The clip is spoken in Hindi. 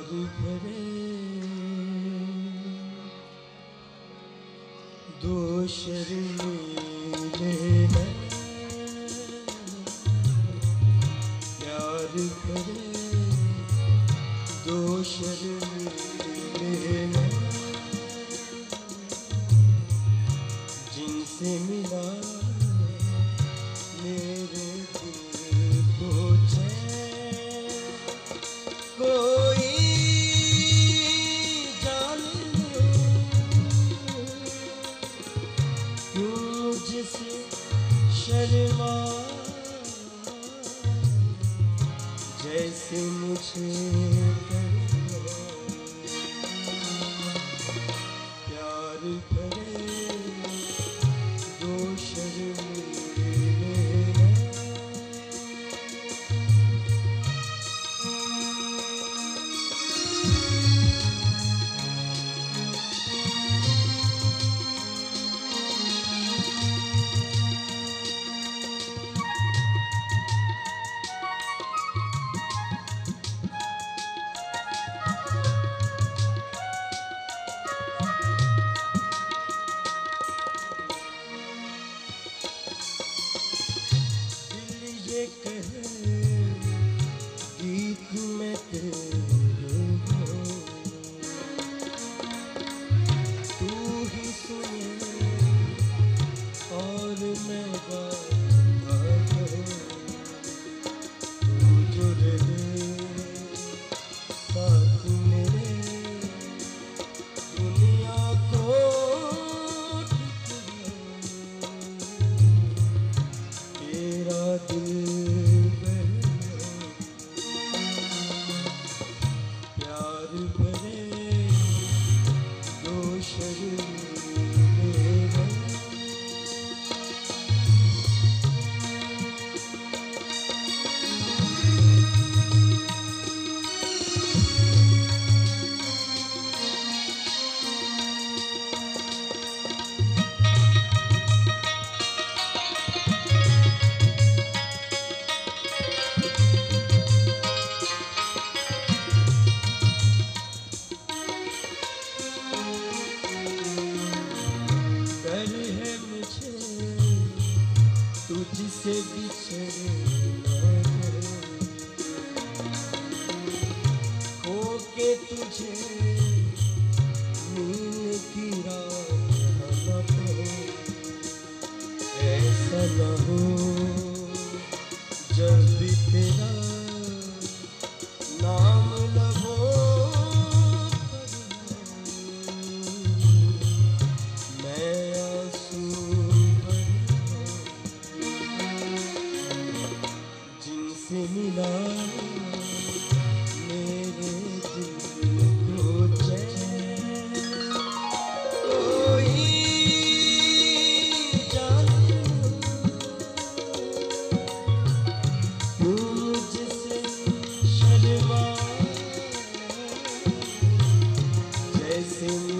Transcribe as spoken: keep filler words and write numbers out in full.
भरे दो शर्मीले हैं, प्यार भरे दो शर्मीले हैं, जिनसे मिला मेरे दिल को चैन। कोई जाने क्यों मुझसे शर्मा, जैसे मुझे प्यार भरे दो शर्मीले हैं। ये कहे गीत में तेरे हो, तू ही सुने और मैं गाता रहूं। तू जो रहे साथ मेरे, दुनिया को तेरा दिल प्यार भरे दो शर्मीले हैं। डर है मुझे तुझसे बिछड़ना, खो के तुझे मिलने की राह न पाऊं। ऐसा न हो जब भी तेरा नाम लबों से मिला मेरे दिल को चैन। कोई जाने क्यों मुझसे शर्मा, जैसे